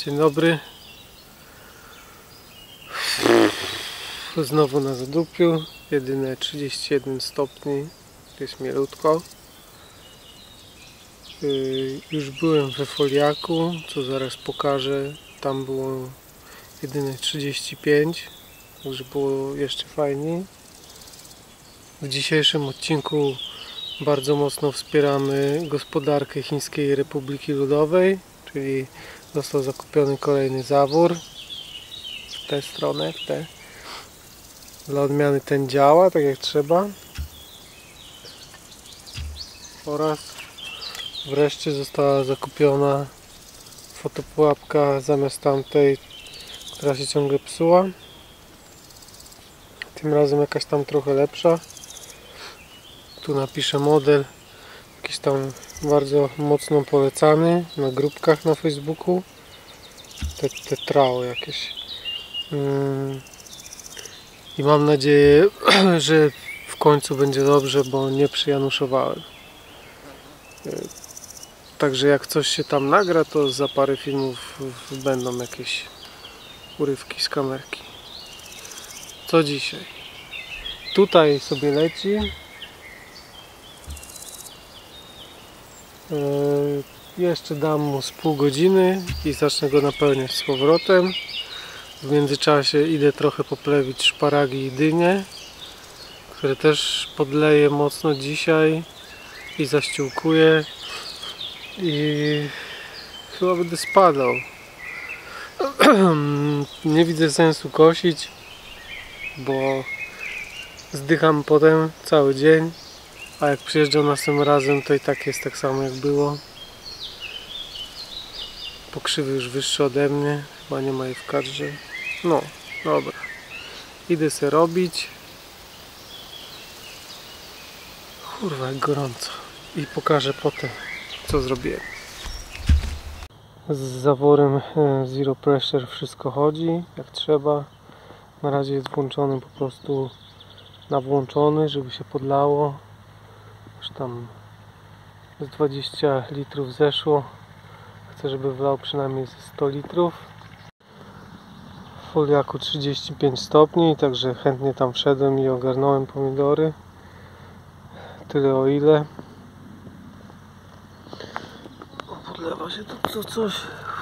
Dzień dobry. Znowu na zadupiu. Jedyne 31 stopni. Jest mielutko. Już byłem we foliaku, co zaraz pokażę. Tam było jedyne 35. Także było jeszcze fajniej. W dzisiejszym odcinku bardzo mocno wspieramy gospodarkę Chińskiej Republiki Ludowej, czyli został zakupiony kolejny zawór w tę stronę, w tę. Dla odmiany ten działa tak jak trzeba. Oraz wreszcie została zakupiona fotopułapka zamiast tamtej, która się ciągle psuła. Tym razem jakaś tam trochę lepsza. Tu napiszę model, jakiś tam bardzo mocno polecany na grupkach na Facebooku. Te trao jakieś. I mam nadzieję, że w końcu będzie dobrze, bo nie przyjanuszowałem. Także jak coś się tam nagra, to za parę filmów będą jakieś urywki z kamerki. Co dzisiaj? Tutaj sobie leci. Jeszcze dam mu z pół godziny i zacznę go napełniać z powrotem. W międzyczasie idę trochę poplewić szparagi i dynie, które też podleję mocno dzisiaj i zaściółkuję i chyba będę spadał. Nie widzę sensu kosić, bo zdycham potem cały dzień, a jak przyjeżdżam następnym razem, to i tak jest tak samo jak było. Pokrzywy już wyższe ode mnie, chyba nie ma jej w kadrze. No, dobra. Idę se robić. Kurwa, jak gorąco. I pokażę potem, co zrobiłem. Z zaworem Zero Pressure wszystko chodzi jak trzeba. Na razie jest włączony po prostu na włączony, żeby się podlało. Już tam z 20 litrów zeszło. Chcę, żeby wlał przynajmniej 100 litrów. W foliaku 35 stopni, także chętnie tam wszedłem i ogarnąłem pomidory. Tyle o ile. Podlewa się tu coś.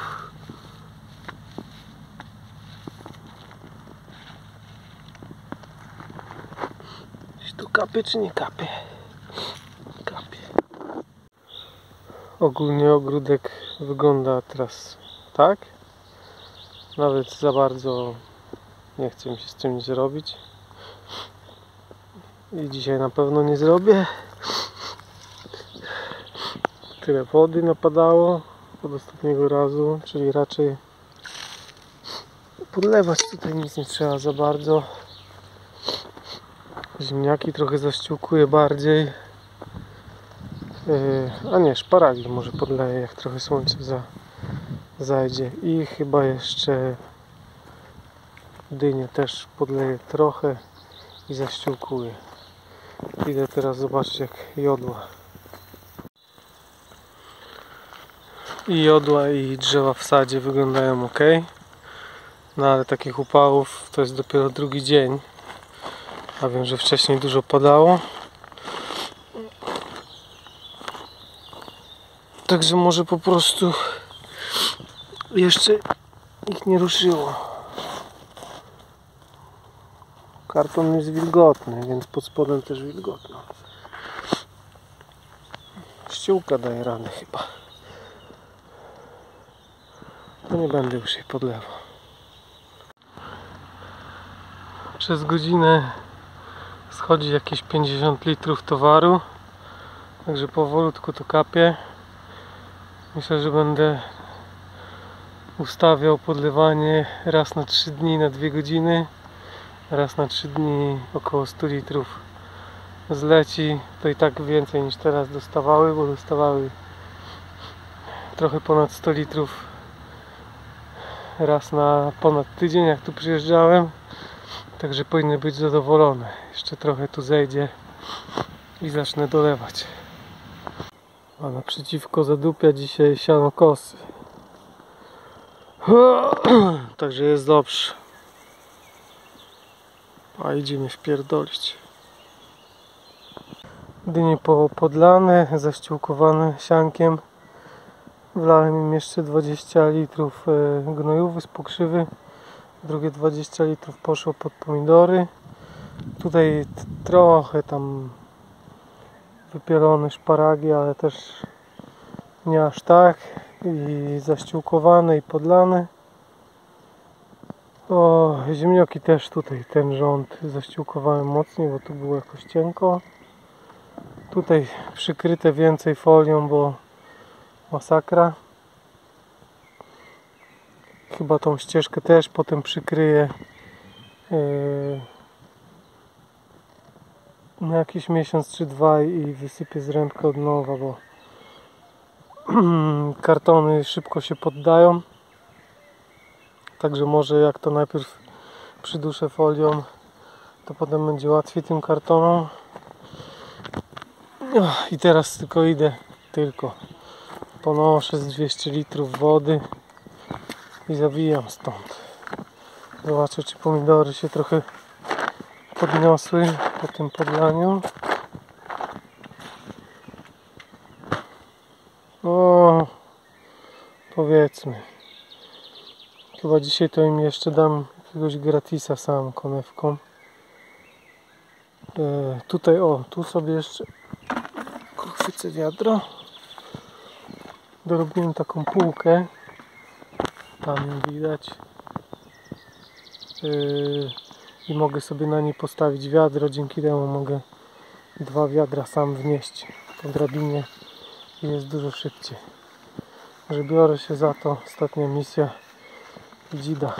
Gdzieś tu kapie czy nie kapie? Kapie. Ogólnie ogródek wygląda teraz tak. Nawet za bardzo nie chce mi się z tym nic robić. I dzisiaj na pewno nie zrobię. Tyle wody napadało od ostatniego razu, czyli raczej podlewać tutaj nic nie trzeba za bardzo. Ziemniaki trochę zaściółkuję bardziej. A nie, szparagi może podleję, jak trochę słońce zajdzie. I chyba jeszcze dynię też podleję trochę i zaściółkuję. Idę teraz zobaczyć, jak jodła. I jodła i drzewa w sadzie wyglądają ok. No ale takich upałów to jest dopiero drugi dzień. A wiem, że wcześniej dużo padało. Także może po prostu jeszcze ich nie ruszyło. Karton jest wilgotny, więc pod spodem też wilgotno. Ściółka daje radę chyba. To nie będę już jej podlewał. Przez godzinę schodzi jakieś 50 litrów towaru. Także powolutku to kapie. Myślę, że będę ustawiał podlewanie raz na 3 dni na 2 godziny. Raz na 3 dni około 100 litrów zleci. To i tak więcej niż teraz dostawały, bo dostawały trochę ponad 100 litrów raz na ponad tydzień, jak tu przyjeżdżałem. Także powinny być zadowolone. Jeszcze trochę tu zejdzie i zacznę dolewać. A naprzeciwko zadupia dzisiaj siano kosy. Także jest dobrze. A idziemy wpierdolić. Dynie podlane, zaściółkowane siankiem. Wlałem im jeszcze 20 litrów gnojowy z pokrzywy. Drugie 20 litrów poszło pod pomidory. Tutaj trochę tam wypielone szparagi, ale też nie aż tak. I zaściółkowane i podlane. O, ziemnioki też tutaj, ten rząd zaściółkowałem mocniej, bo tu było jakoś cienko. Tutaj przykryte więcej folią, bo masakra. Chyba tą ścieżkę też potem przykryję na jakiś miesiąc czy dwa i wysypię zrębkę od nowa, bo kartony szybko się poddają. Także może jak to najpierw przyduszę folią, to potem będzie łatwiej tym kartonom. I teraz tylko ponoszę z 200 litrów wody i zawijam stąd. Zobaczę, czy pomidory się trochę podniosły po tym podlaniu. O, powiedzmy. Chyba dzisiaj to im jeszcze dam jakiegoś gratisa samą konewką. Tutaj, tu sobie jeszcze chwycę wiadro. Dorobiłem taką półkę. Tam ją widać. I mogę sobie na niej postawić wiadro. Dzięki temu mogę 2 wiadra sam wnieść po drabinie i jest dużo szybciej. Że biorę się za to. Ostatnia misja dzida.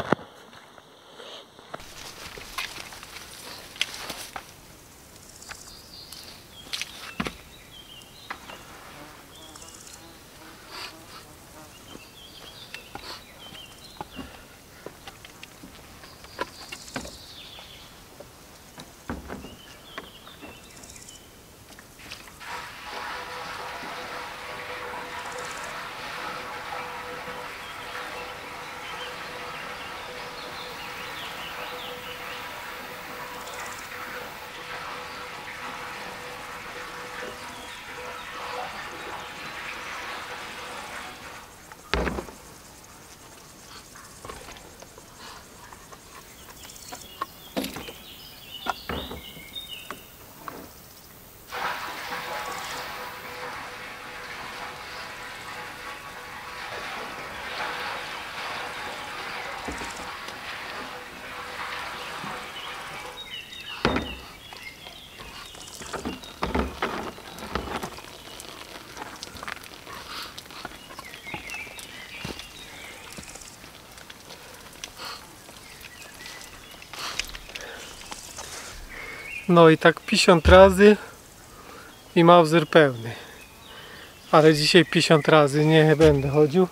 No i tak 50 razy i Mauser pełny. Ale dzisiaj 50 razy nie będę chodził.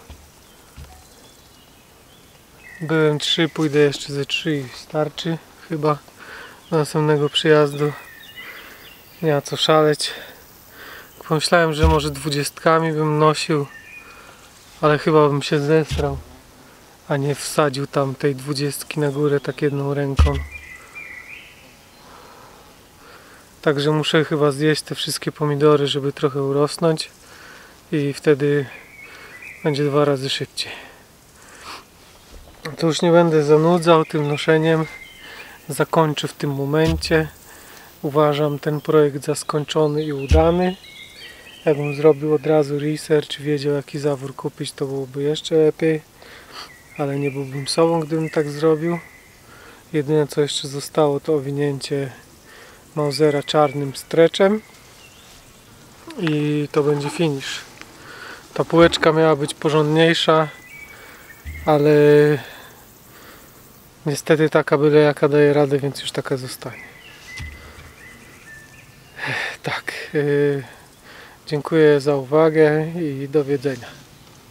Byłem 3, pójdę jeszcze ze 3 i starczy chyba do następnego przyjazdu. Nie ma co szaleć. Pomyślałem, że może 20 bym nosił, ale chyba bym się zesrał, a nie wsadził tam tej 20 na górę tak jedną ręką. Także muszę chyba zjeść te wszystkie pomidory, żeby trochę urosnąć i wtedy będzie 2 razy szybciej. To już nie będę zanudzał tym noszeniem. Zakończę w tym momencie. Uważam ten projekt za skończony i udany. Jakbym zrobił od razu research, wiedział jaki zawór kupić, to byłoby jeszcze lepiej. Ale nie byłbym sobą, gdybym tak zrobił. Jedyne co jeszcze zostało, to owinięcie Mausera czarnym stretchem i to będzie finish. Ta półeczka miała być porządniejsza, ale niestety taka byle jaka daje radę, więc już taka zostanie. Tak, dziękuję za uwagę i do widzenia.